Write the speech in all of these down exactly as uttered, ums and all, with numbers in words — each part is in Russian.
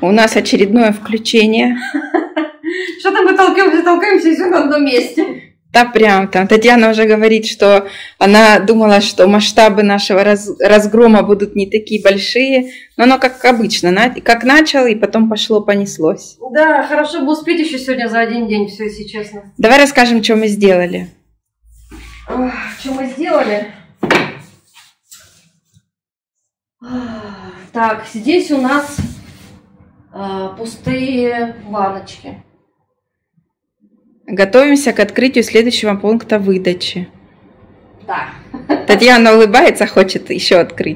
У нас очередное включение. Что там мы толкаемся, толкаемся и все на одном месте. Да, прям там. Татьяна уже говорит, что она думала, что масштабы нашего раз, разгрома будут не такие большие. Но оно как обычно, на, как начало, и потом пошло, понеслось. Да, хорошо бы успеть еще сегодня за один день, все, если честно. Давай расскажем, что мы сделали. Ох, что мы сделали? Так, здесь у нас э, пустые баночки. Готовимся к открытию следующего пункта выдачи. Да. Татьяна улыбается, хочет еще открыть.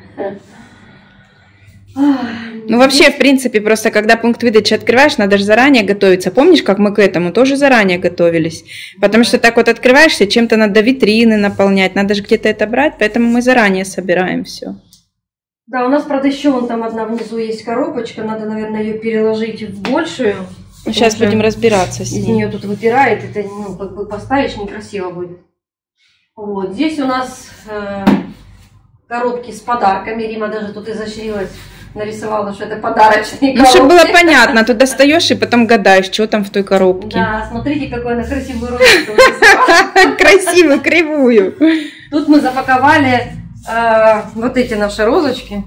Ну, вообще, в принципе, просто когда пункт выдачи открываешь, надо же заранее готовиться. Помнишь, как мы к этому тоже заранее готовились? Потому что так вот открываешься, чем-то надо витрины наполнять, надо же где-то это брать, поэтому мы заранее собираем все. Да, у нас, правда, еще вон там одна внизу есть коробочка, надо, наверное, ее переложить в большую. Сейчас будем разбираться с ней. Из нее тут выпирает, это, ну, как бы поставишь, некрасиво будет. Вот, здесь у нас э, коробки с подарками. Рима даже тут изощрилась, нарисовала, что это подарочные коробки. Ну, чтобы было понятно, ты достаешь и потом гадаешь, что там в той коробке. Да, смотрите, какой она красивую розочку нарисовала. Красивую, кривую. Тут мы запаковали э, вот эти наши розочки.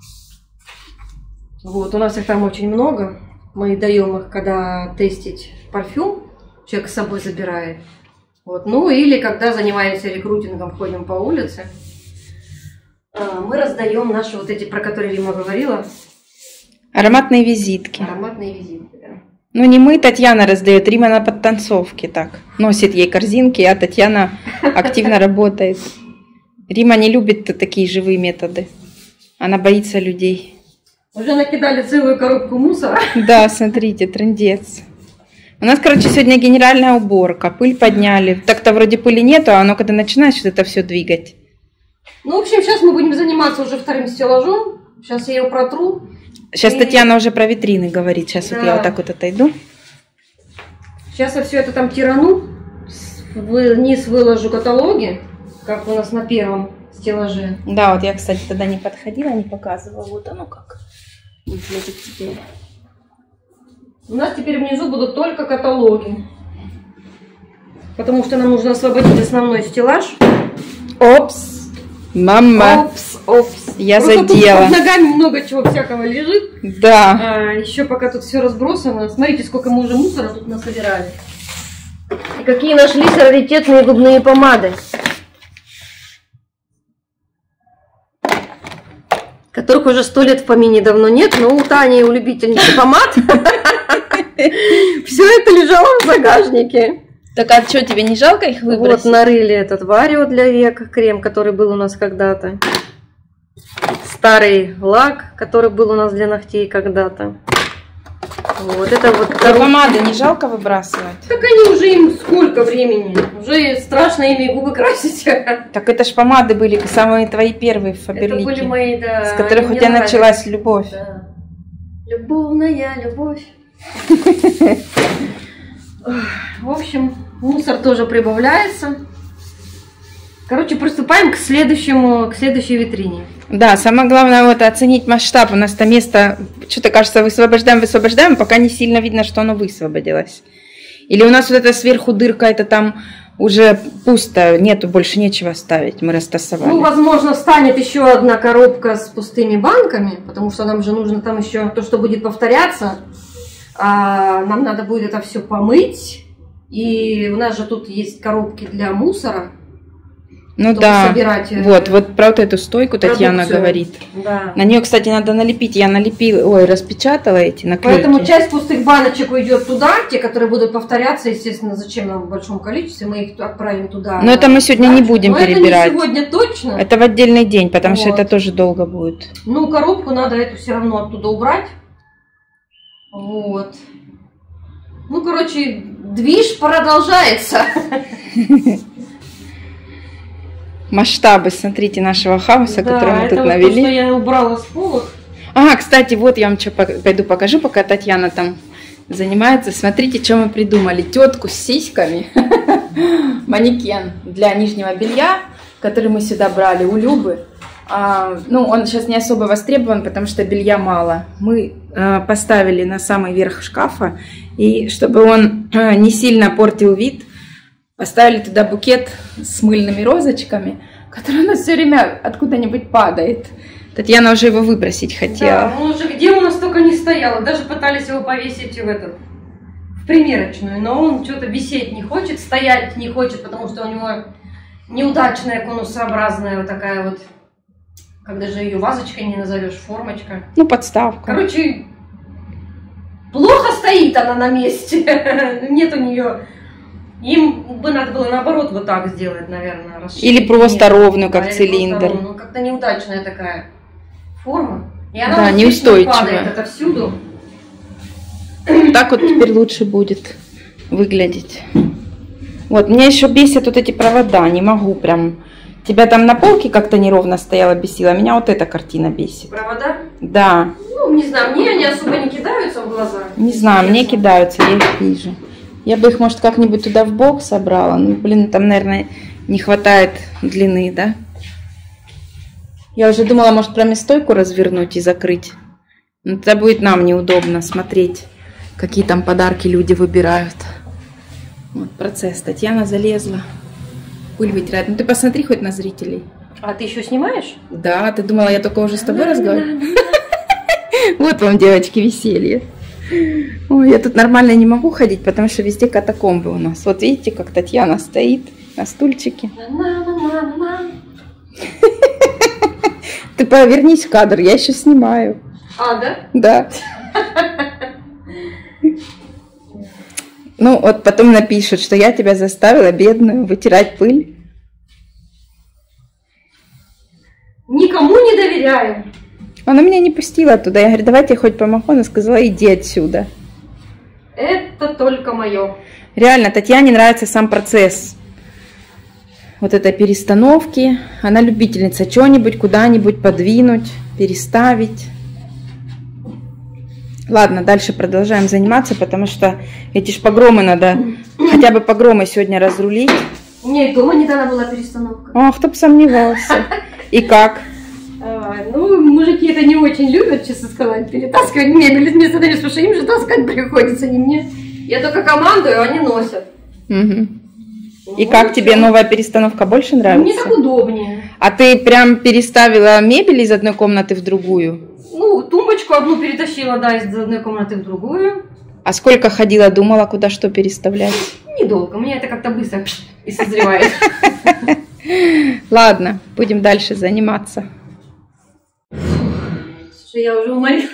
Вот, у нас их там очень много. Мы даем их, когда тестить парфюм, человек с собой забирает. Вот. Ну или когда занимаемся рекрутингом, ходим по улице, мы раздаем наши вот эти, про которые Рима говорила. Ароматные визитки. Ароматные визитки, да. Ну не мы, Татьяна раздает, Рима на подтанцовке так. Носит ей корзинки, а Татьяна активно работает. Рима не любит такие живые методы. Она боится людей. Уже накидали целую коробку мусора. Да, смотрите, трындец. У нас, короче, сегодня генеральная уборка. Пыль подняли. Так-то вроде пыли нету, а оно когда начинаешь вот это все двигать. Ну, в общем, сейчас мы будем заниматься уже вторым стеллажом. Сейчас я ее протру. Сейчас и... Татьяна уже про витрины говорит. Сейчас да. Вот я вот так вот отойду. Сейчас я все это там тирану. Вниз выложу каталоги, как у нас на первом стеллаже. Да, вот я, кстати, тогда не подходила, не показывала. Вот оно как выглядит теперь. У нас теперь внизу будут только каталоги. Потому что нам нужно освободить основной стеллаж. Опс! Мама! Опс, опс. Я Просто задела. Тут под ногами много чего всякого лежит. Да. А, еще пока тут все разбросано. Смотрите, сколько мы уже мусора тут насобирали. И какие нашлись раритетные губные помады. Которых уже сто лет в помине давно нет, но у Тани, у любительницы помад, все это лежало в загашнике. Так а что, тебе не жалко их выбросить? Вот нарыли этот Варио для век, крем, который был у нас когда-то. Старый лак, который был у нас для ногтей когда-то. Вот это вот. А помады не жалко выбрасывать? Так они уже им сколько времени? Уже страшно ими губы красить. Так это ж помады были самые твои первые в Фаберлике. Это были мои, да. С которых у тебя нравятся. Началась любовь. Да. Любовная любовь. В общем, мусор тоже прибавляется. Короче, приступаем к следующему, к следующей витрине. Да, самое главное вот оценить масштаб. У нас-то место, что-то кажется, высвобождаем, высвобождаем, пока не сильно видно, что оно высвободилось. Или у нас вот это сверху дырка, это там уже пусто, нету, больше нечего ставить, мы растасовали. Ну, возможно, станет еще одна коробка с пустыми банками, потому что нам же нужно там еще то, что будет повторяться. А нам надо будет это все помыть. И у нас же тут есть коробки для мусора. Ну да, собирать, вот, вот про вот эту стойку продукцию. Татьяна говорит. Да. На нее, кстати, надо налепить. Я налепила, ой, распечатала эти наклейки. Поэтому часть пустых баночек уйдет туда, те, которые будут повторяться, естественно, зачем нам в большом количестве, мы их отправим туда. Но это мы сегодня не будем Но перебирать. Это не сегодня точно. Это в отдельный день, потому вот. Что это тоже долго будет. Ну, коробку надо эту все равно оттуда убрать. Вот. Ну, короче, движ продолжается. Масштабы, смотрите, нашего хаоса, да, который мы тут вот навели. То, что я убрала с полок. Ага, кстати, вот я вам что пойду покажу, пока Татьяна там занимается. Смотрите, что мы придумали. Тетку с сиськами. Манекен для нижнего белья, который мы сюда брали у Любы. А, ну, он сейчас не особо востребован, потому что белья мало. Мы а, поставили на самый верх шкафа, и чтобы он а, не сильно портил вид, поставили туда букет с мыльными розочками, который у нас все время откуда-нибудь падает. Татьяна уже его выбросить хотела. Да, он уже где у нас только не стоял. Даже пытались его повесить в этот, в примерочную, но он что-то висеть не хочет, стоять не хочет, потому что у него неудачная конусообразная вот такая вот, как даже ее вазочкой не назовешь, формочка. Ну, подставка. Короче, плохо стоит она на месте. Нет у нее. Им бы надо было наоборот вот так сделать, наверное. Или просто ровную, как да, цилиндр. Ну, как-то неудачная такая форма. И она да, вот неустойчивая. Падает отовсюду. Так вот теперь лучше будет выглядеть. Вот, меня еще бесят вот эти провода. Не могу прям. Тебя там на полке как-то неровно стояла, бесила. Меня вот эта картина бесит. Провода? Да. Ну, не знаю, мне они особо не кидаются в глаза. Не знаю, мне кидаются, я их вижу. Я бы их, может, как-нибудь туда в бок собрала. Ну, блин, там, наверное, не хватает длины, да? Я уже думала, может, прям и стойку развернуть и закрыть. Но тогда будет нам неудобно смотреть, какие там подарки люди выбирают. Вот процесс. Татьяна залезла. Пыль вытирает. Ну, ты посмотри хоть на зрителей. А ты еще снимаешь? Да, ты думала, я только уже с тобой разговариваю? Вот вам, девочки, веселье. Ой, я тут нормально не могу ходить, потому что везде катакомбы у нас. Вот видите, как Татьяна стоит на стульчике. Ты повернись в кадр, я еще снимаю. А, да? Да. Ну, вот потом напишут, что я тебя заставила, бедную, вытирать пыль. Никому не доверяю. Она меня не пустила туда. Я говорю, давайте я хоть помогу. Она сказала, иди отсюда. Это только мое. Реально, Татьяне нравится сам процесс вот этой перестановки. Она любительница что-нибудь куда-нибудь подвинуть, переставить. Ладно, дальше продолжаем заниматься, потому что эти ж погромы надо, хотя бы погромы сегодня разрулить. У меня и дома недавно была перестановка. Ох, кто бы сомневался. И как? А, ну, мужики это не очень любят, честно сказать, перетаскивать мебель из места на место, потому что им же таскать приходится, не мне. Я только командую, они носят. Угу. И как ну, тебе новая перестановка больше нравится? Мне так удобнее. А ты прям переставила мебель из одной комнаты в другую? Ну, тумбочку одну перетащила, да, из одной комнаты в другую. А сколько ходила, думала, куда что переставлять? Недолго, мне это как-то быстро и созревает. Ладно, будем дальше заниматься. Слушай, я уже уморилась.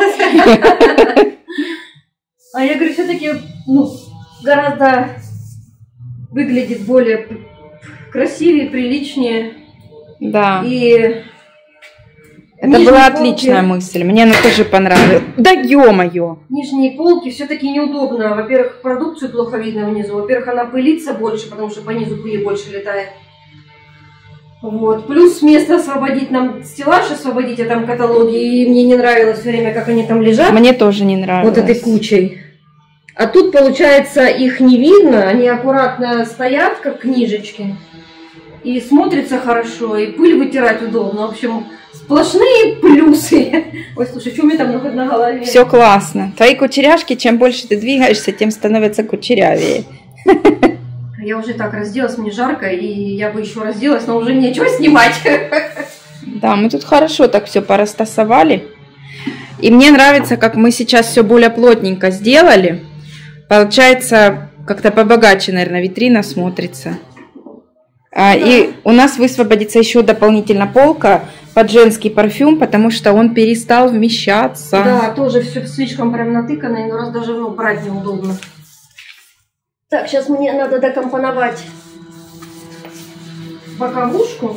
А я говорю, все-таки, ну, гораздо выглядит более красивее, приличнее. Да. И это была отличная полки... мысль. Мне она тоже понравилась. Да ё-моё! Нижние полки все-таки неудобно. Во-первых, продукцию плохо видно внизу. Во-первых, она пылится больше, потому что по низу пыли больше летает. Вот. Плюс место освободить нам, стеллаж освободить, а там каталоги. И мне не нравилось все время, как они там лежат. Мне тоже не нравилось. Вот этой кучей. А тут, получается, их не видно. Они аккуратно стоят, как книжечки. И смотрится хорошо, и пыль вытирать удобно. В общем, сплошные плюсы. Ой, слушай, что у меня там на, на голове? Все классно. Твои кучеряшки, чем больше ты двигаешься, тем становятся кучерявее. Я уже так разделась, мне жарко, и я бы еще разделась, но уже нечего снимать. Да, мы тут хорошо так все порастасовали. И мне нравится, как мы сейчас все более плотненько сделали. Получается, как-то побогаче, наверное, витрина смотрится. А, и у нас высвободится еще дополнительно полка под женский парфюм, потому что он перестал вмещаться. Да, тоже все слишком прям натыкано, и раз даже ну, брать неудобно. Так, сейчас мне надо докомпоновать боковушку.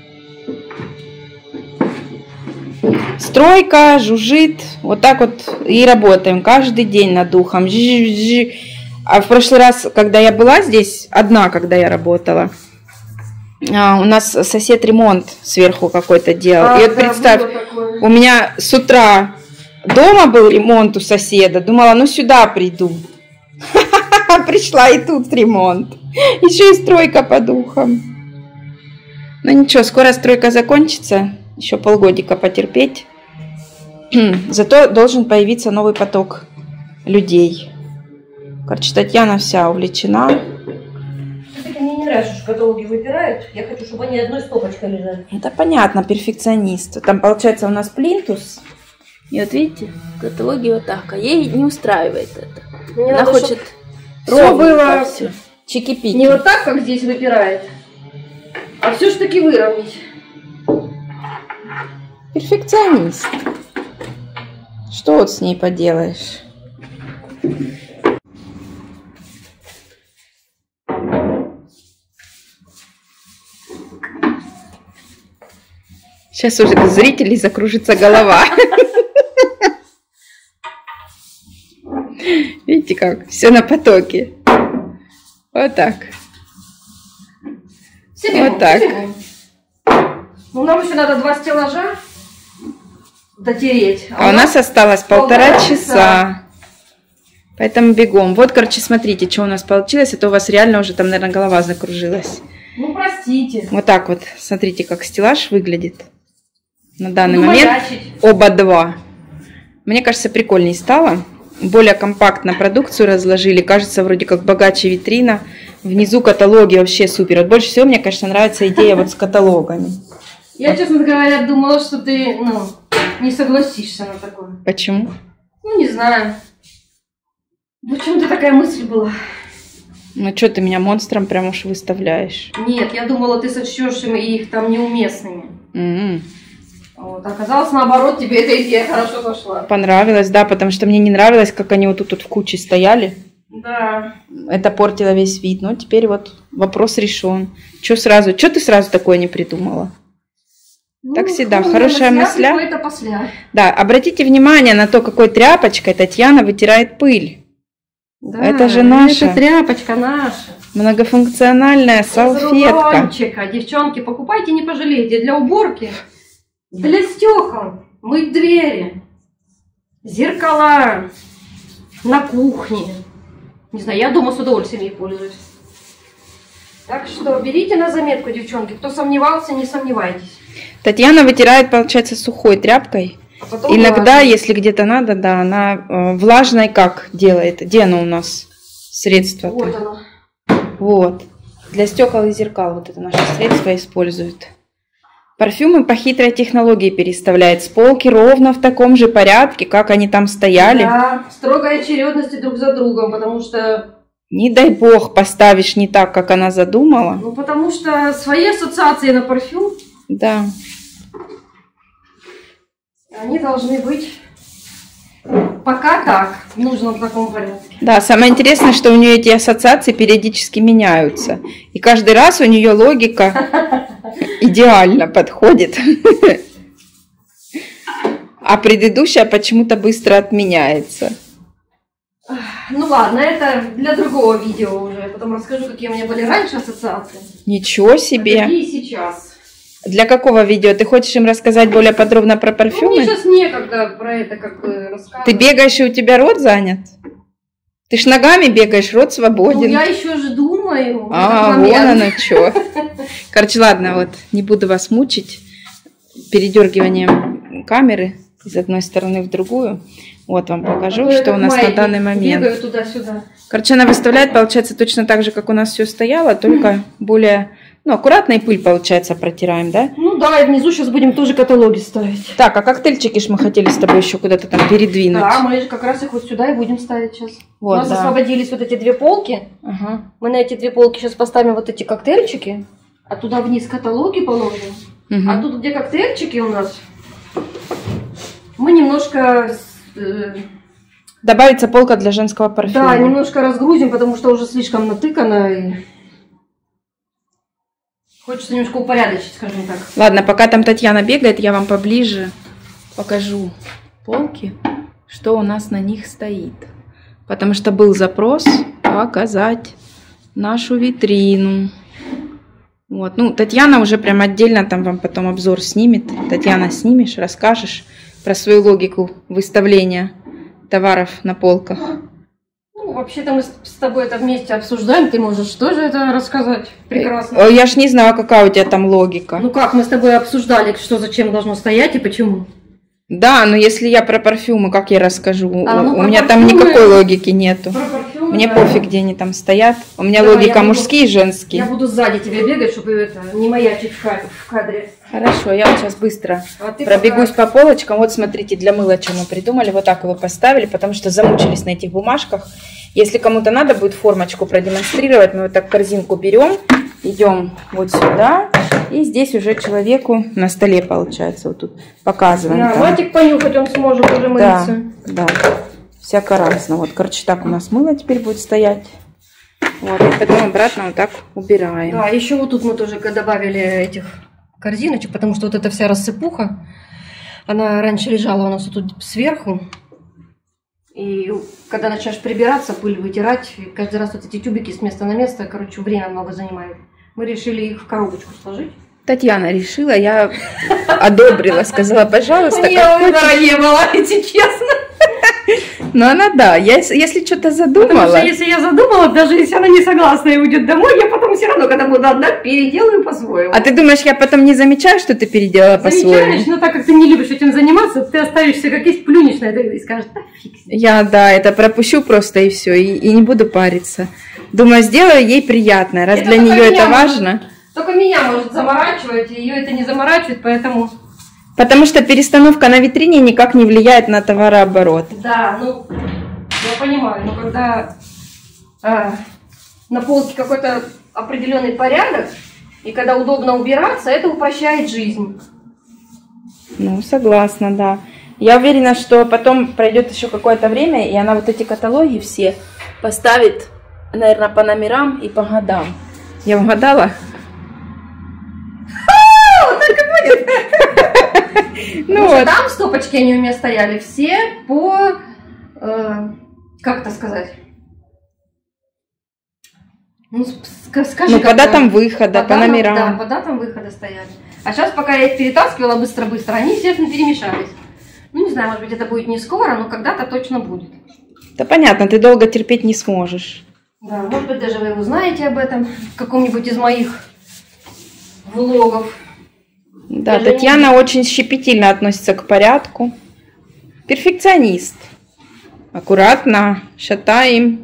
Стройка жужжит, вот так вот и работаем каждый день над духом. А в прошлый раз, когда я была здесь, одна, когда я работала, у нас сосед ремонт сверху какой-то делал. А, и вот да, представь, у меня с утра дома был ремонт у соседа, думала, ну сюда приду. Пришла и тут ремонт. Еще и стройка по духам. Ну ничего, скоро стройка закончится. Еще полгодика потерпеть. Зато должен появиться новый поток людей. Короче, Татьяна вся увлечена. Мне не нравится, что каталоги выбирают. Я хочу, чтобы они одной стопочкой лежали. Это понятно, перфекционист. Там получается у нас плинтус. И вот видите, каталоги вот так. А ей не устраивает это. Мне Она надо, хочет все было чики-пики. не вот так, как здесь выпирает, а все ж таки выровнять. Перфекционист. Что вот с ней поделаешь? Сейчас уже у зрителей закружится голова. Видите как? Все на потоке. Вот так. Себе вот так. Ну, нам еще надо два стеллажа дотереть. А, а у нас осталось полтора, полтора часа. часа. Поэтому бегом. Вот, короче, смотрите, что у нас получилось. Это у вас реально уже там, наверное, голова закружилась. Ну, простите. Вот так вот. Смотрите, как стеллаж выглядит. На данный ну, момент маячить. Оба два. Мне кажется, прикольней стало. Более компактно продукцию разложили. Кажется, вроде как богаче витрина. Внизу каталоги вообще супер. Вот больше всего мне, конечно, нравится идея вот с каталогами. Я, честно говоря, думала, что ты, ну, не согласишься на такое. Почему? Ну, не знаю. Почему-то такая мысль была. Ну, что ты меня монстром прям уж выставляешь? Нет, я думала, ты сочтешь их там неуместными. Mm-hmm. Вот, оказалось, наоборот, тебе эта идея хорошо зашла. Понравилось, да, потому что мне не нравилось, как они вот тут вот в куче стояли. Да. Это портило весь вид. Ну, теперь вот вопрос решен. Что сразу? Что ты сразу такое не придумала? Ну, так всегда. ну, Хорошая мысля. Это после. Да, обратите внимание на то, какой тряпочкой Татьяна вытирает пыль. Да, это же наша. Это тряпочка наша. Многофункциональная салфетка. Рулончика. Девчонки, покупайте, не пожалеете. Для уборки, для стекол, мыть двери, зеркала, на кухне. Не знаю, я дома с удовольствием ей пользуюсь. Так что берите на заметку, девчонки. Кто сомневался, не сомневайтесь. Татьяна вытирает, получается, сухой тряпкой. А иногда, влажной. Если где-то надо, да, она э, влажной как делает? Где оно у нас? Средство. Вот оно. Вот. Для стекол и зеркал вот это наше средство используют. Парфюмы по хитрой технологии переставляет с полки ровно в таком же порядке, как они там стояли. Да, строгой очередности друг за другом, потому что... Не дай бог поставишь не так, как она задумала. Ну, потому что свои ассоциации на парфюм... Да. Они должны быть пока так, в нужном таком порядке. Да, самое интересное, что у нее эти ассоциации периодически меняются. И каждый раз у нее логика идеально подходит. А предыдущая почему-то быстро отменяется. Ну ладно, это для другого видео уже. Я потом расскажу, какие у меня были раньше ассоциации. Ничего себе. А какие сейчас. Для какого видео? Ты хочешь им рассказать более подробно про парфюмы? Ну, мне сейчас некогда про это как бы рассказывать. Ты бегаешь, и у тебя рот занят? Ты ж ногами бегаешь, рот свободен. Ну, я еще же думаю. А, вон оно что. Короче, ладно, вот, не буду вас мучить передергиванием камеры из одной стороны в другую. Вот вам покажу, а что у нас на данный момент. Бегаю туда-сюда. Короче, она выставляет, получается, точно так же, как у нас все стояло, только более... Ну, аккуратно и пыль, получается, протираем, да? Ну да, и внизу сейчас будем тоже каталоги ставить. Так, а коктейльчики ж мы хотели с тобой еще куда-то там передвинуть. Да, мы же как раз их вот сюда и будем ставить сейчас. Вот, у нас да. освободились вот эти две полки. Ага. Мы на эти две полки сейчас поставим вот эти коктейльчики, а туда вниз каталоги положим. Угу. А тут, где коктейльчики у нас, мы немножко... Э, Добавится полка для женского парфюма. Да, немножко разгрузим, потому что уже слишком натыкано и... Хочется немножко упорядочить, скажем так. Ладно, пока там Татьяна бегает, я вам поближе покажу полки, что у нас на них стоит. Потому что был запрос показать нашу витрину. Вот, ну, Татьяна уже прям отдельно там вам потом обзор снимет. Татьяна, снимешь, расскажешь про свою логику выставления товаров на полках. Ну, Ну, вообще-то мы с тобой это вместе обсуждаем, ты можешь тоже это рассказать прекрасно. Я ж не знаю, какая у тебя там логика. Ну как, мы с тобой обсуждали, что зачем должно стоять и почему. Да, но если я про парфюмы, как я расскажу? А, ну, у меня парфюмы... там никакой логики нету. Парфюмы, Мне да. пофиг, где они там стоят. У меня Давай, логика буду... мужские и женские. Я буду сзади тебе бегать, чтобы это не маячить в кадре. Хорошо, я вот сейчас быстро а пробегусь пока... по полочкам. Вот смотрите, для мыла что мы придумали. Вот так его поставили, потому что замучились на этих бумажках. Если кому-то надо будет формочку продемонстрировать, мы вот так корзинку берем, идем вот сюда. И здесь уже человеку на столе, получается, вот тут показываем. Да, матик понюхать он сможет уже мыться. Да, да. Всяко разно. Вот, короче, так у нас мыло теперь будет стоять. Вот, и потом обратно вот так убираем. Да, еще вот тут мы тоже добавили этих корзиночек, потому что вот эта вся рассыпуха, она раньше лежала у нас вот тут сверху. И когда начнешь прибираться, пыль вытирать, каждый раз вот эти тюбики с места на место, короче, время много занимает. Мы решили их в коробочку сложить. Татьяна решила, я одобрила, сказала, пожалуйста. Я выбора не было, если честно. Ну она да, я, если что-то задумала. Потому что если я задумала, даже если она не согласна и уйдет домой, я потом все равно, когда буду одна, переделаю по-своему. А ты думаешь, я потом не замечаю, что ты переделала по-своему? Замечаешь, но так как ты не любишь этим заниматься, ты оставишься как есть, плюнешь на это и скажешь, да фиг с ним. Я, да, это пропущу просто и все, и, и не буду париться. Думаю, сделаю ей приятно, раз Это для нее это может, важно. Только меня может заморачивать, ее это не заморачивает, поэтому... Потому что перестановка на витрине никак не влияет на товарооборот. Да, ну, я понимаю, но когда а, на полке какой-то определенный порядок, и когда удобно убираться, это упрощает жизнь. Ну, согласна, да. Я уверена, что потом пройдет еще какое-то время, и она вот эти каталоги все поставит, наверное, по номерам и по годам. Я угадала? Вот так и будет. Ну вот. Там стопочки, они у меня стояли все по, э, как это сказать? Ну, скажи, ну по датам выхода, по, по номерам. Да, по датам выхода стояли. А сейчас, пока я их перетаскивала быстро-быстро, они, естественно, перемешались. Ну, не знаю, может быть, это будет не скоро, но когда-то точно будет. Да понятно, ты долго терпеть не сможешь. Да, может быть, даже вы узнаете об этом в каком-нибудь из моих влогов. Да, Даже Татьяна не... очень щепетильно относится к порядку. Перфекционист. Аккуратно, шатаемся.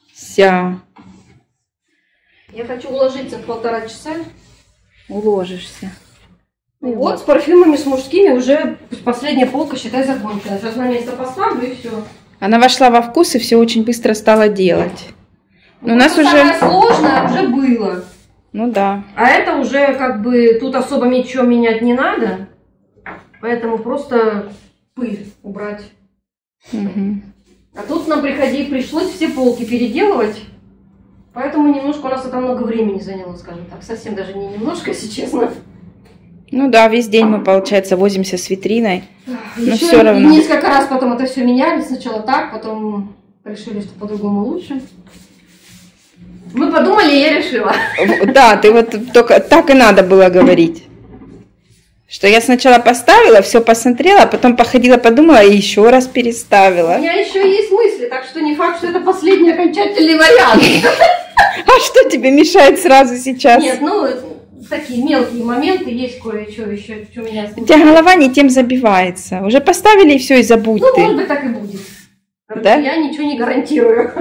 Я хочу уложиться в полтора часа. Уложишься. Вот, вот с парфюмами, с мужскими уже последняя полка, считай, закончена. Сейчас на место поставлю и все. Она вошла во вкус и все очень быстро стала делать. Но ну, у нас уже... Самое сложное уже было. Ну да. А это уже как бы тут особо ничего менять не надо. Поэтому просто пыль убрать. Угу. А тут нам приходи, пришлось все полки переделывать. Поэтому немножко у нас это много времени заняло, скажем так. Совсем даже не немножко, если честно. Ну да, весь день мы, получается, возимся с витриной. Но Еще все равно. Несколько раз потом это все меняли. Сначала так, потом решили, что по-другому лучше. Мы подумали, и я решила. Да, ты вот только так и надо было говорить. Что я сначала поставила, все посмотрела, а потом походила, подумала и еще раз переставила. У меня еще есть мысли, так что не факт, что это последний окончательный вариант. А что тебе мешает сразу сейчас? Нет, ну, такие мелкие моменты есть кое-что еще, что меня... У тебя голова не тем забивается. Уже поставили и все, и забудь ну, ты. Ну, может быть, так и будет. Короче, да? Я ничего не гарантирую.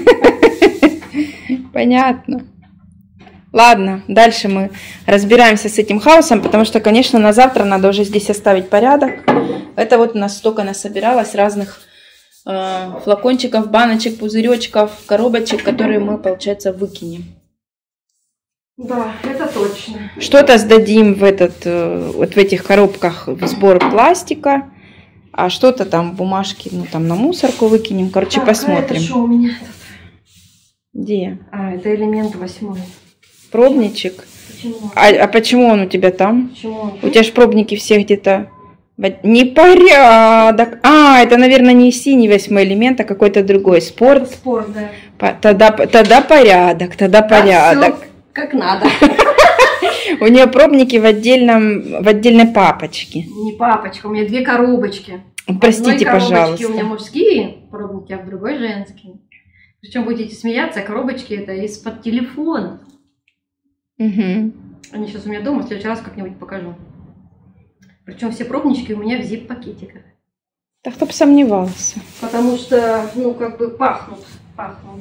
Понятно. Ладно, дальше мы разбираемся с этим хаосом, потому что, конечно, на завтра надо уже здесь оставить порядок. Это вот у нас столько насобиралось разных э, флакончиков, баночек, пузыречков, коробочек, которые мы, получается, выкинем. Да, это точно. Что-то сдадим в, этот, э, вот в этих коробках в сбор пластика, а что-то там бумажки, ну там на мусорку выкинем. Короче, так, посмотрим. А это что у меня тут? Где? А, это элемент восьмой. Пробничек. Почему? А, а почему он у тебя там? Почему он? У тебя же пробники все где-то... Непорядок. А, это, наверное, не синий восьмой элемент, а какой-то другой. Спорт. Спорт, да. По, тогда, тогда порядок, тогда порядок. Всё как надо. У нее пробники в отдельном, в отдельной папочке. Не папочка, у меня две коробочки. Простите, в одной коробочке пожалуйста. у меня мужские пробники, а в другой женские. Причем будете смеяться, коробочки это из-под телефона. Угу. Они сейчас у меня дома, в следующий раз как-нибудь покажу. Причем все пробнички у меня в зип-пакетиках. Да кто бы сомневался. Потому что, ну, как бы пахнут, пахнут.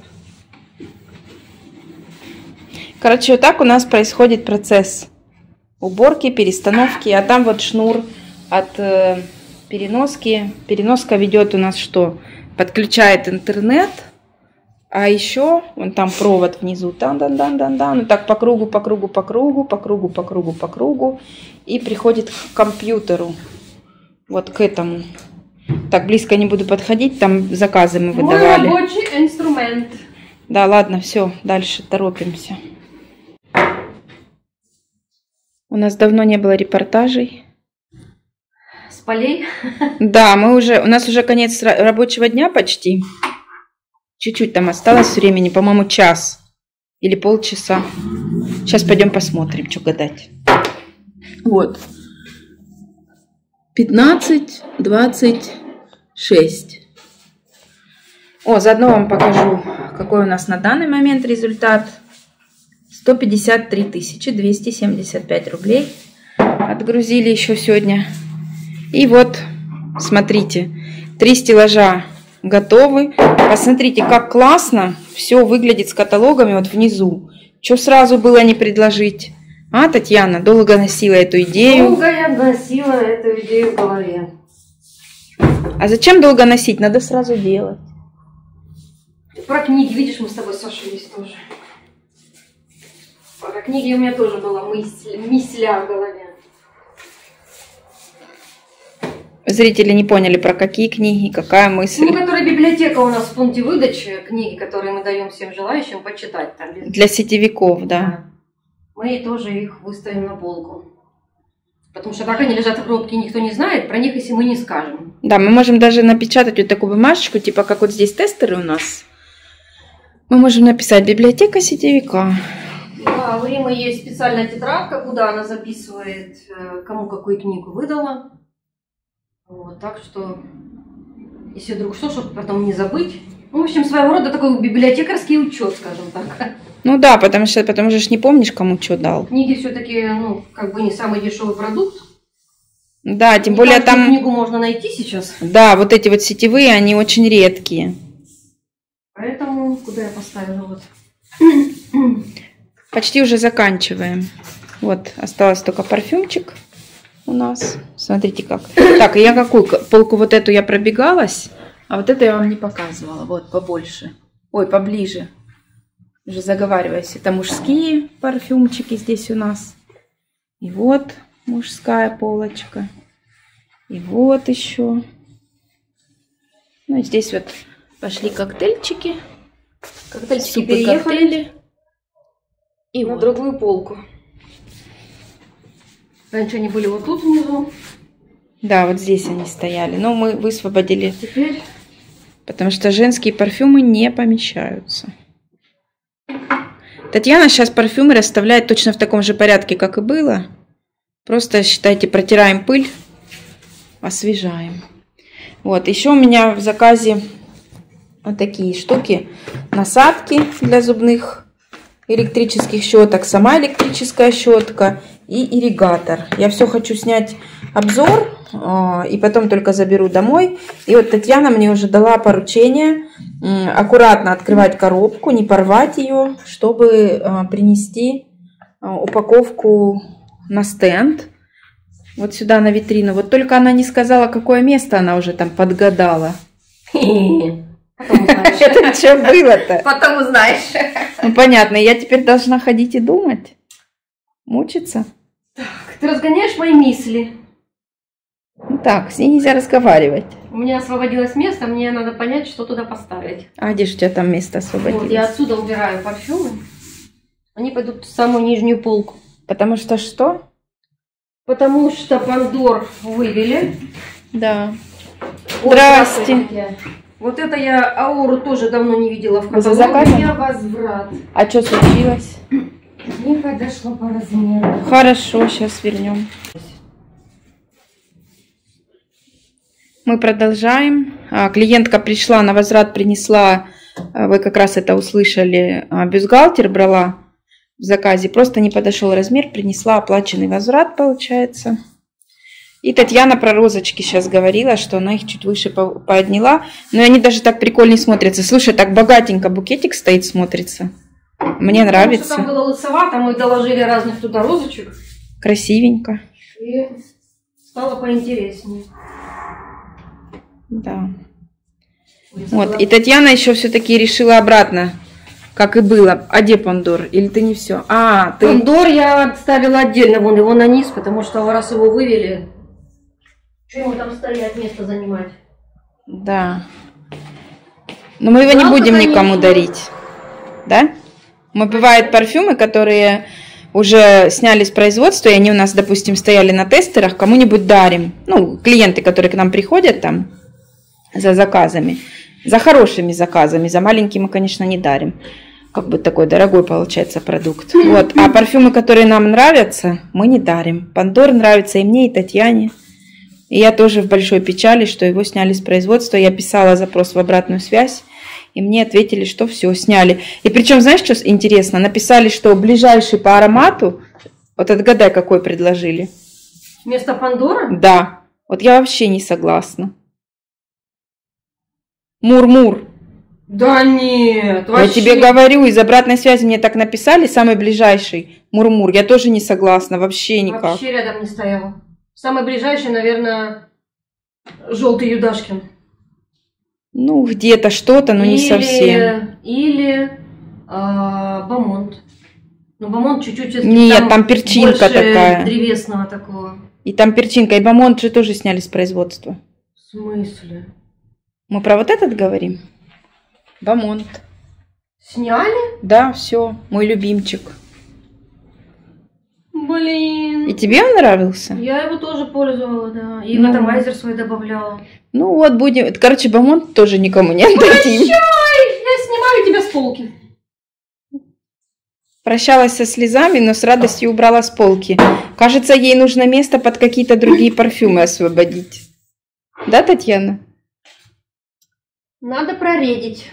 Короче, вот так у нас происходит процесс уборки, перестановки. А там вот шнур от э, переноски. Переноска ведет у нас что? Подключает интернет. А еще вон там провод внизу. Дан-дан-дан-дан-дан. Ну так по кругу, по кругу, по кругу, по кругу, по кругу, по кругу. И приходит к компьютеру. Вот к этому. Так, близко не буду подходить. Там заказы мы выдавали. Мой рабочий инструмент. Да, ладно, все. Дальше торопимся. У нас давно не было репортажей. С полей? Да, мы уже, у нас уже конец рабочего дня почти. Чуть-чуть там осталось времени, по-моему, час или полчаса. Сейчас пойдем посмотрим, что гадать. Вот. пятнадцать двадцать шесть. О, заодно вам покажу, какой у нас на данный момент результат. сто пятьдесят три тысячи двести семьдесят пять рублей отгрузили еще сегодня. И вот, смотрите, три стеллажа готовы. Посмотрите, как классно все выглядит с каталогами вот внизу. Что сразу было не предложить? А, Татьяна, долго носила эту идею. Долго я носила эту идею в голове. А зачем долго носить? Надо сразу делать. Про книги, видишь, мы с тобой сошлись тоже. Про книги у меня тоже была мысль, мысля в голове. Зрители не поняли, про какие книги, какая мысль. Ну, которая библиотека у нас в пункте выдачи, книги, которые мы даем всем желающим почитать. Там, без... Для сетевиков, да. да. Мы тоже их выставим на полку. Потому что как они лежат в коробке, никто не знает, про них если мы не скажем. Да, мы можем даже напечатать вот такую бумажечку, типа как вот здесь тестеры у нас. Мы можем написать «Библиотека сетевика». Да, у Римы есть специальная тетрадка, куда она записывает, кому какую книгу выдала. Вот, так что, если вдруг что, чтобы потом не забыть. Ну, в общем, своего рода такой библиотекарский учет, скажем так. Ну да, потому что потом уже ж не помнишь, кому что дал. Книги все-таки, ну, как бы не самый дешевый продукт. Да, тем не более там... книгу можно найти сейчас. Да, вот эти вот сетевые, они очень редкие. Поэтому, куда я поставила, вот. Почти уже заканчиваем. Вот, осталось только парфюмчик у нас. Смотрите как. Так, я какую полку вот эту я пробегалась, а вот это я вам не показывала. Вот, побольше. Ой, поближе. Уже заговариваюсь. Это мужские парфюмчики здесь у нас. И вот мужская полочка. И вот еще. Ну и здесь вот пошли коктейльчики. Коктейльчики переехали. И на вот. другую полку. Раньше они были вот тут внизу. Да, вот здесь они стояли. Но мы высвободили. Теперь... Потому что женские парфюмы не помещаются. Татьяна сейчас парфюмы расставляет точно в таком же порядке, как и было. Просто, считайте, протираем пыль, освежаем. Вот, еще у меня в заказе вот такие штуки. Насадки для зубных электрических щеток, сама электрическая щетка и ирригатор. Я все хочу снять обзор и потом только заберу домой. И вот Татьяна мне уже дала поручение аккуратно открывать коробку, не порвать ее, чтобы принести упаковку на стенд. Вот сюда на витрину. Вот только она не сказала, какое место она уже там подгадала. Это что было-то? Потом узнаешь. Ну понятно, я теперь должна ходить и думать. Мучиться. Так, ты разгоняешь мои мысли. Ну так, с ней нельзя разговаривать. У меня освободилось место, мне надо понять, что туда поставить. А где же у тебя там место освободилось? Вот, я отсюда убираю парфюмы. Они пойдут в самую нижнюю полку. Потому что что? Потому что Пандор вывели. Да. Ой, здрасте. здравствуйте. Вот это я ауру тоже давно не видела в За каталоге. заказом? Я возврат. А что случилось? Не подошло по размеру. Хорошо, сейчас вернем. Мы продолжаем. А, клиентка пришла, на возврат принесла Вы как раз это услышали. Бюстгальтер брала в заказе. Просто не подошел размер. Принесла оплаченный возврат, получается. И Татьяна про розочки сейчас говорила, что она их чуть выше подняла. Но они даже так прикольнее смотрятся. Слушай, так богатенько букетик стоит, смотрится. Мне Потому нравится. Что там было лысовато, мы доложили разных туда розочек. Красивенько. И стало поинтереснее. Да. Вот. И Татьяна еще все-таки решила обратно, как и было. А где Пандор? Или ты не все? А, ты... Пандор я отставила отдельно, вон его на низ, потому что раз его вывели, что ему там стоять, место занимать? Да. Но мы его Жалко, не будем конечно. никому дарить. Да? Мы, бывают парфюмы, которые уже сняли с производства, и они у нас, допустим, стояли на тестерах, кому-нибудь дарим. Ну, клиенты, которые к нам приходят там за заказами. За хорошими заказами. За маленькие мы, конечно, не дарим. Как бы такой дорогой получается продукт. Вот. А парфюмы, которые нам нравятся, мы не дарим. Пандор нравится и мне, и Татьяне. И я тоже в большой печали, что его сняли с производства. Я писала запрос в обратную связь, и мне ответили, что все, сняли. И причем, знаешь, что интересно? Написали, что ближайший по аромату, вот отгадай, какой предложили. Вместо Пандора? Да. Вот я вообще не согласна. Мур-мур. Да нет, Я вообще. тебе говорю, из обратной связи мне так написали, самый ближайший Мур-мур. Я тоже не согласна, вообще никак. Вообще рядом не стояла. Самый ближайший, наверное, желтый Юдашкин. Ну, где-то что-то, но не Или- совсем. Или а, Бамонт. Ну, Бамонт чуть-чуть... всё-таки Нет, там перчинка больше такая. древесного такого. И там перчинка, и Бамонт же тоже сняли с производства. В смысле? Мы про вот этот говорим? Бамонт. Сняли? Да, все, мой любимчик. Блин. И тебе он нравился? Я его тоже пользовала, да. И Ну. в атомайзер свой добавляла. Ну вот, будем... Короче, Бамонт тоже никому не отдадим. Прощай! Я снимаю тебя с полки. Прощалась со слезами, но с радостью убрала с полки. Кажется, ей нужно место под какие-то другие парфюмы освободить. Да, Татьяна? Надо проредить.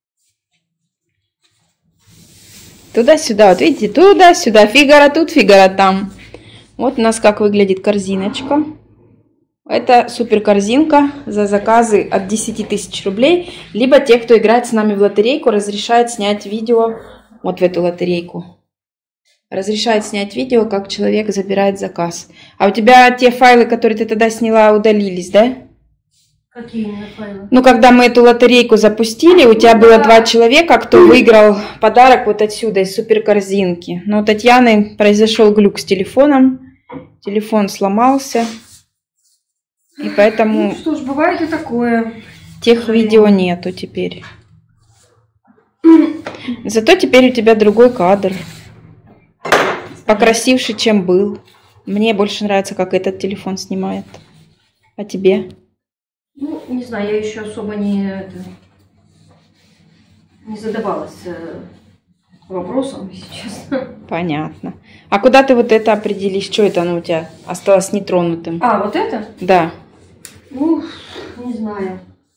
Туда-сюда, вот видите, туда-сюда. Фигара тут, фигара там. Вот у нас как выглядит корзиночка. Это супер корзинка за заказы от десяти тысяч рублей. Либо те, кто играет с нами в лотерейку, разрешает снять видео вот в эту лотерейку. Разрешает снять видео, как человек забирает заказ. А у тебя те файлы, которые ты тогда сняла, удалились, да? Какие именно файлы? Ну, когда мы эту лотерейку запустили, у тебя было два человека, кто выиграл подарок вот отсюда, из суперкорзинки. Но у Татьяны произошел глюк с телефоном. Телефон сломался. И поэтому Ну что ж, бывает и такое. тех видео нету теперь. Зато теперь у тебя другой кадр. Покрасивше, чем был. Мне больше нравится, как этот телефон снимает. А тебе? Ну, не знаю, я еще особо не, это, не задавалась э, вопросом, если честно. Понятно. А куда ты вот это определишь? Что это оно у тебя осталось нетронутым? А, вот это? Да. Ну, не знаю.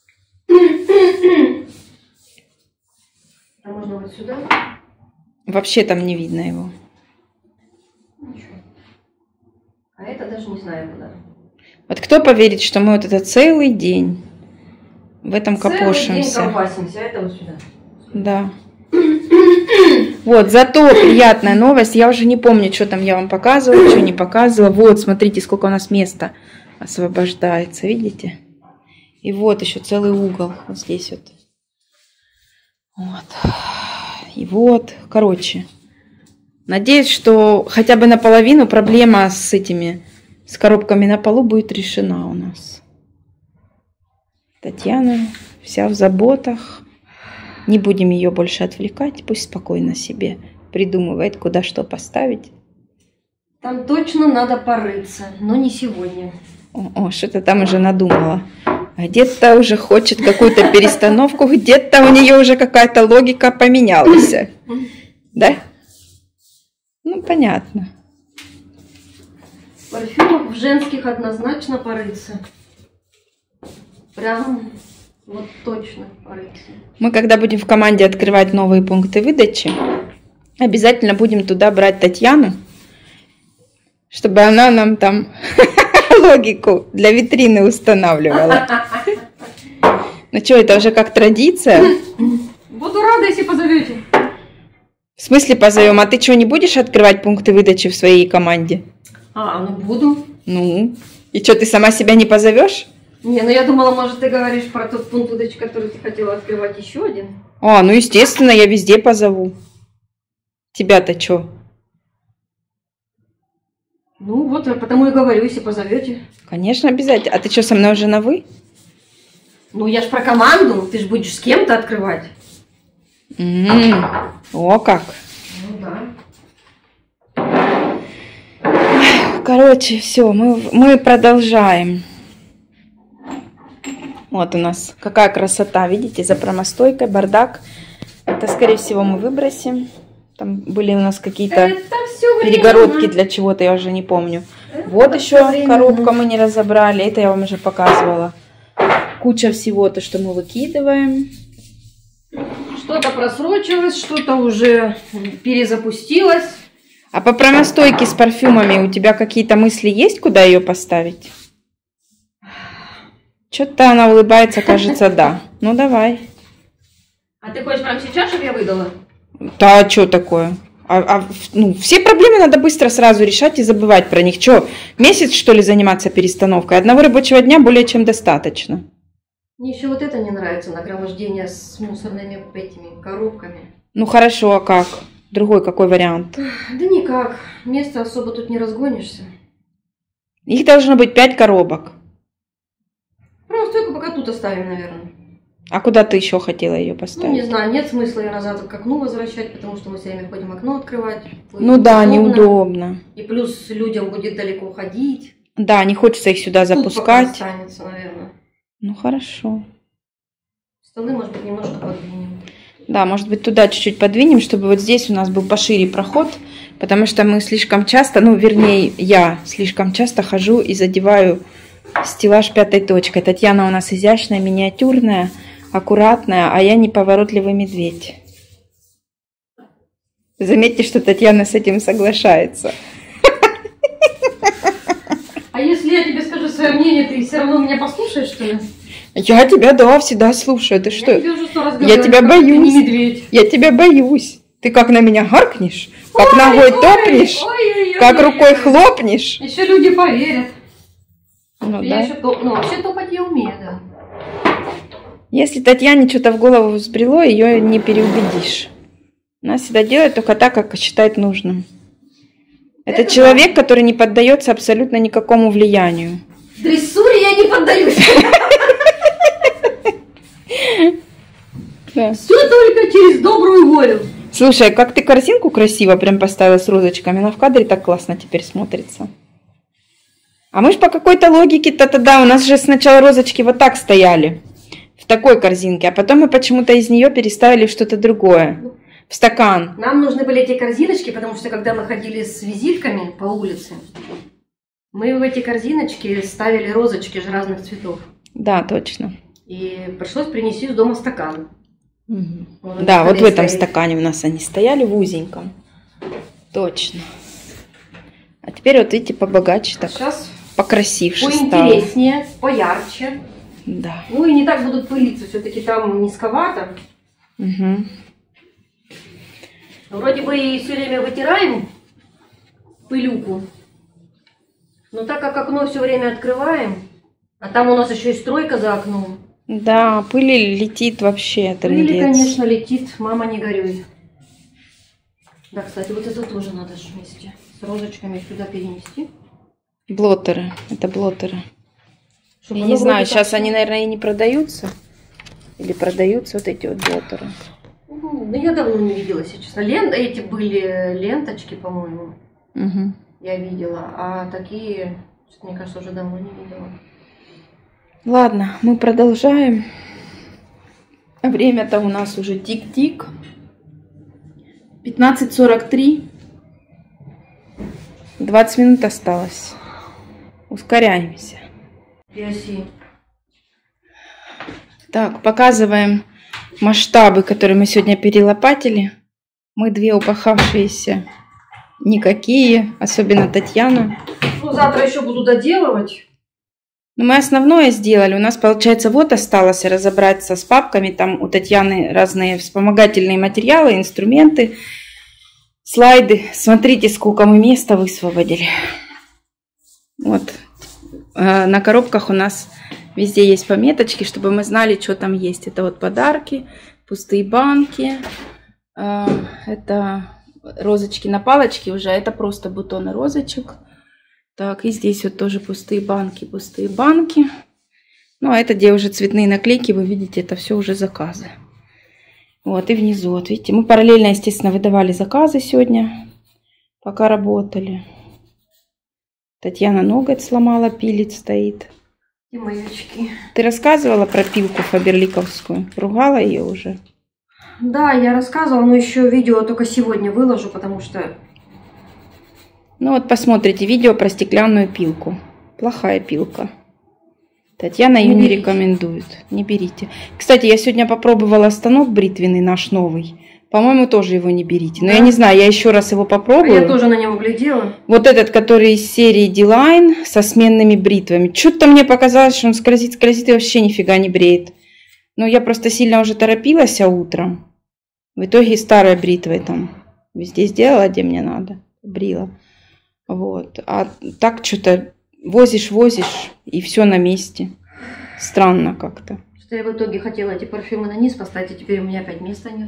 А можно вот сюда? Вообще там не видно его. Ничего. А это даже не знаю куда. Вот кто поверит, что мы вот это целый день в этом Целый день копошимся? колбасимся, а это вот сюда. Да. Вот, зато приятная новость. Я уже не помню, что там я вам показывала, что не показывала. Вот, смотрите, сколько у нас места освобождается, видите? И вот еще целый угол вот здесь вот. Вот. И вот, короче. Надеюсь, что хотя бы наполовину проблема с этими, с коробками на полу будет решена у нас. Татьяна вся в заботах. Не будем ее больше отвлекать, пусть спокойно себе придумывает, куда что поставить. Там точно надо порыться, но не сегодня. О, о, что-то там уже надумала. Где-то уже хочет какую-то перестановку, где-то у нее уже какая-то логика поменялась. Да? Ну, понятно. В парфюмах в женских однозначно порыться. Прям Вот точно, Алексей. Мы, когда будем в команде открывать новые пункты выдачи, обязательно будем туда брать Татьяну, чтобы она нам там логику для витрины устанавливала. Ну что, это уже как традиция? Буду рада, если позовете. В смысле позовем? А ты что, не будешь открывать пункты выдачи в своей команде? А, ну буду. Ну, и что, ты сама себя не позовешь? Не, ну я думала, может, ты говоришь про тот пункт выдачи, который ты хотела открывать, еще один. А, ну естественно, я везде позову. Тебя-то что? Ну вот, потому и говорю, если позовете. Конечно, обязательно. А ты что, со мной уже на «вы»? Ну я ж про команду, ты же будешь с кем-то открывать. М-м-м. О, как. Ну да. Короче, все, мы, мы продолжаем. Вот у нас какая красота, видите, за промостойкой, бардак. Это, скорее всего, мы выбросим. Там были у нас какие-то перегородки для чего-то, я уже не помню. Это вот еще коробка мы не разобрали, это я вам уже показывала. Куча всего, то, что мы выкидываем. Что-то просрочилось, что-то уже перезапустилось. А по промостойке с парфюмами у тебя какие-то мысли есть, куда ее поставить? Что-то она улыбается, кажется, да. Ну, давай. А ты хочешь прямо сейчас, чтобы я выдала? Да, а что такое? А, а, ну, все проблемы надо быстро сразу решать и забывать про них. Что, месяц, что ли, заниматься перестановкой? Одного рабочего дня более чем достаточно. Мне еще вот это не нравится, нагромождение с мусорными этими коробками. Ну, хорошо, а как? Другой какой вариант? Да никак. Места особо тут не разгонишься. Их должно быть пять коробок. Просто только пока тут оставим, наверное. А куда ты еще хотела ее поставить? Ну, не знаю, нет смысла ее назад к окну возвращать, потому что мы все время ходим окно открывать. Ну да, неудобно. И плюс людям будет далеко ходить. Да, не хочется их сюда тут запускать. Пока останется, наверное. Ну хорошо. Столы, может быть, немножко подвинем. Да, может быть, туда чуть-чуть подвинем, чтобы вот здесь у нас был пошире проход, потому что мы слишком часто, ну, вернее, я слишком часто хожу и задеваю стеллаж пятой точкой. Татьяна у нас изящная, миниатюрная, аккуратная, а я неповоротливый медведь. Заметьте, что Татьяна с этим соглашается. А если я тебе скажу свое мнение, ты все равно меня послушаешь, что ли? Я тебя, да, всегда слушаю. Ты я что? Тебе уже сто раз я тебя как боюсь. Ты не медведь. Я тебя боюсь. Ты как на меня гаркнешь, как ой, ногой ой, топнешь, ой, ой, как ой, рукой ой. хлопнешь. Еще люди поверят. Ну, я да. еще топ... Ну, вообще топать я умею, да. Если Татьяне что-то в голову взбрело, ее не переубедишь. Она всегда делает только так, как считает нужным. Это, Это человек, да. который не поддается абсолютно никакому влиянию. Дрессуре я не поддаюсь. Все только через добрую волю. Слушай, как ты корзинку красиво прям поставила с розочками. Она в кадре так классно теперь смотрится. А мы ж по какой-то логике-то тогда, у нас же сначала розочки вот так стояли. В такой корзинке. А потом мы почему-то из нее переставили в что-то другое. В стакан. Нам нужны были эти корзиночки, потому что когда мы ходили с визитками по улице, мы в эти корзиночки ставили розочки же разных цветов. Да, точно. И пришлось принести из дома стакан. Угу. Вот да, вот в этом стоит. Стакане у нас они стояли в узеньком. Точно. А теперь вот видите, побогаче так. Сейчас покрасивше поинтереснее, стало. Поярче. Да. Ну и не так будут пылиться, все-таки там низковато. Угу. Вроде бы и все время вытираем пылюку, но так как окно все время открываем, а там у нас еще и стройка за окном. Да, пыль летит вообще. Пыль, конечно, летит, мама, не горюй. Да, кстати, вот это тоже надо вместе с розочками сюда перенести. Блоттеры, это блоттеры. Чтобы Я не знаю, сейчас они, наверное, и не продаются. Или продаются вот эти вот блоттеры. Ну, я давно не видела, если честно. Лен... Эти были ленточки, по-моему. Угу. Я видела. А такие, мне кажется, уже давно не видела. Ладно, мы продолжаем. Время-то у нас уже тик-тик. пятнадцать сорок три. двадцать минут осталось. Ускоряемся. Яси. Так, показываем масштабы, которые мы сегодня перелопатили. Мы две упахавшиеся никакие, особенно Татьяна. Ну, завтра еще буду доделывать. Но мы основное сделали. У нас, получается, вот осталось разобраться с папками. Там у Татьяны разные вспомогательные материалы, инструменты, слайды. Смотрите, сколько мы места высвободили. Вот. На коробках у нас везде есть пометочки, чтобы мы знали, что там есть. Это вот подарки, пустые банки. Это розочки на палочке уже. Это просто бутоны розочек. Так, и здесь вот тоже пустые банки, пустые банки. Ну, а это где уже цветные наклейки, вы видите, это все уже заказы. Вот, и внизу, вот видите, мы параллельно, естественно, выдавали заказы сегодня, пока работали. Татьяна ноготь сломала, пилит, стоит. И мои очки. Ты рассказывала про пилку фаберликовскую? Ругала ее уже? Да, я рассказывала, но еще видео только сегодня выложу, потому что... Ну вот посмотрите видео про стеклянную пилку. Плохая пилка. Татьяна ее не, не рекомендует. Не берите. Кстати, я сегодня попробовала станок бритвенный наш новый. По-моему, тоже его не берите. Но да? Я не знаю, я еще раз его попробую. А я тоже на него глядела. Вот этот, который из серии D-Line со сменными бритвами. Что-то мне показалось, что он скользит, скользит и вообще нифига не бреет. Но я просто сильно уже торопилась а утром. В итоге старой бритвой там везде сделала, где мне надо. Брила. Вот. А так что-то возишь, возишь, и все на месте. Странно как-то. Что я в итоге хотела эти парфюмы на низ поставить, а теперь у меня опять места нет.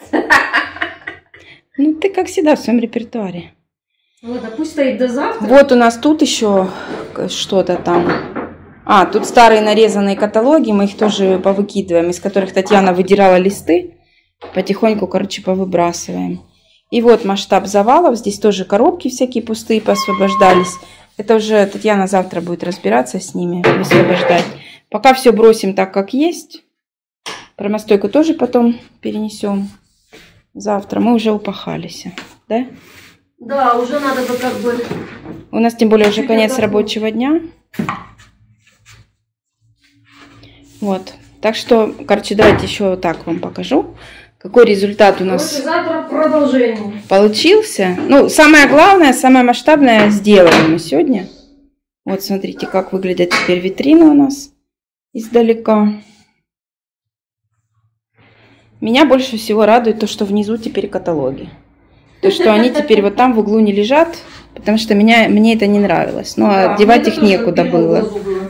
Ну, ты как всегда в своем репертуаре. Ладно, пусть стоит до завтра. Вот у нас тут еще что-то там. А, тут старые нарезанные каталоги, мы их тоже повыкидываем, из которых Татьяна выдирала листы. Потихоньку, короче, повыбрасываем. И вот масштаб завалов. Здесь тоже коробки всякие пустые посвобождались. Это уже Татьяна завтра будет разбираться с ними, высвобождать. Пока все бросим так, как есть. Промостойку тоже потом перенесем. Завтра мы уже упахались. Да? Да, уже надо бы как бы... У нас тем более уже конец рабочего дня. Вот. Так что, короче, давайте еще вот так вам покажу. Какой результат у нас завтра продолжение получился. Ну, самое главное, самое масштабное сделаем мы сегодня. Вот, смотрите, как выглядят теперь витрины у нас издалека. Меня больше всего радует то, что внизу теперь каталоги. То, что они теперь вот там в углу не лежат, потому что меня, мне это не нравилось. Но да, одевать их некуда было. было.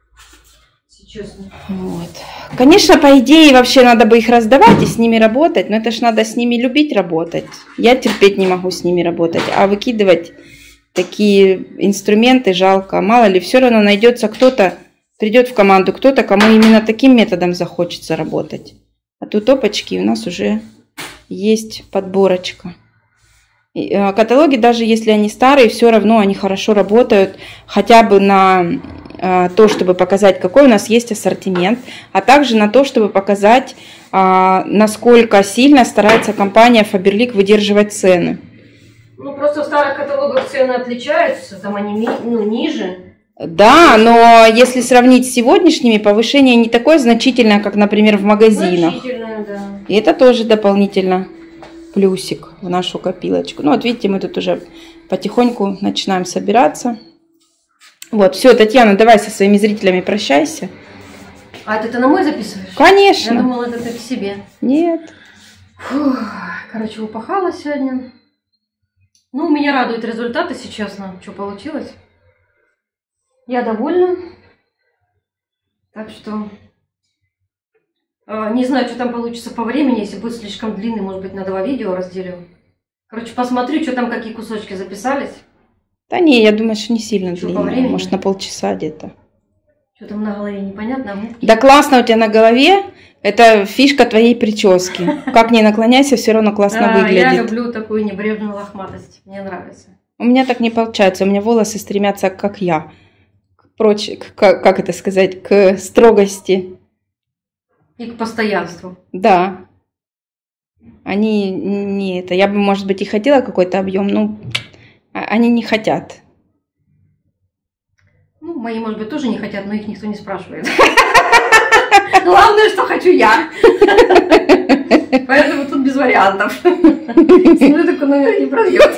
Честно. Вот. Конечно, по идее, вообще надо бы их раздавать и с ними работать, но это ж надо с ними любить работать. Я терпеть не могу с ними работать, а выкидывать такие инструменты жалко. Мало ли, все равно найдется кто-то, придет в команду кто-то, кому именно таким методом захочется работать. А тут опачки, у нас уже есть подборочка. И, э, каталоги, даже если они старые, все равно они хорошо работают хотя бы на... то, чтобы показать, какой у нас есть ассортимент, а также на то, чтобы показать, насколько сильно старается компания Faberlic выдерживать цены. Ну, просто в старых каталогах цены отличаются, там они ну, ниже. Да, но если сравнить с сегодняшними, повышение не такое значительное, как, например, в магазинах. Значительное, да. И это тоже дополнительно плюсик в нашу копилочку. Ну, вот видите, мы тут уже потихоньку начинаем собираться. Вот, все, Татьяна, давай со своими зрителями прощайся. А это ты на мой записываешь? Конечно. Я думала, это ты к себе. Нет. Фух, короче, упахала сегодня. Ну, меня радуют результаты, если честно, что получилось. Я довольна. Так что... Э, не знаю, что там получится по времени. Если будет слишком длинный, может быть, на два видео разделю. Короче, посмотрю, что там, какие кусочки записались. Да не, я думаю, что не сильно что, длинная, может на полчаса где-то. Что там на голове непонятно? Да классно у тебя на голове, это фишка твоей прически. Как ни наклоняйся, все равно классно выглядит. Я люблю такую небрежную лохматость, мне нравится. У меня так не получается, у меня волосы стремятся, как я, прочь, как, как это сказать, к строгости. И к постоянству. Да. Они не это, я бы, может быть, и хотела какой-то объем, но... Они не хотят. Ну, мои, может быть, тоже не хотят, но их никто не спрашивает. Главное, что хочу я. Поэтому тут без вариантов. Ну, такой номер не пройдет.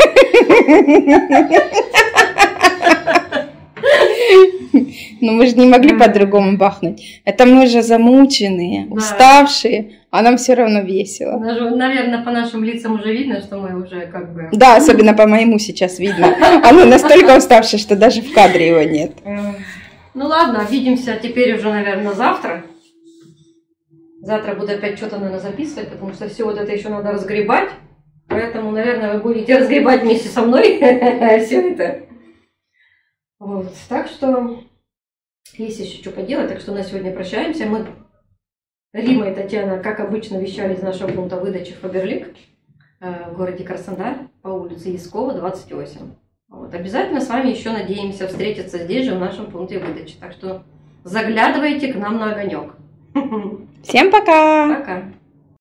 Ну, мы же не могли по-другому бахнуть. Это мы же замученные, Да. уставшие, а нам все равно весело. Даже, наверное, по нашим лицам уже видно, что мы уже как бы... Да, особенно по моему сейчас видно. Оно настолько уставшее, что даже в кадре его нет. Ну ладно, увидимся теперь уже, наверное, завтра. Завтра буду опять что-то, наверное, записывать, потому что все вот это еще надо разгребать. Поэтому, наверное, вы будете разгребать вместе со мной все это. Вот. Так что есть еще что поделать. Так что на сегодня прощаемся. Мы, Рима и Татьяна, как обычно, вещали из нашего пункта выдачи Фаберлик в городе Краснодар по улице Яскова, двадцать восемь. Вот. Обязательно с вами еще надеемся встретиться здесь же, в нашем пункте выдачи. Так что заглядывайте к нам на огонек. Всем пока! Пока!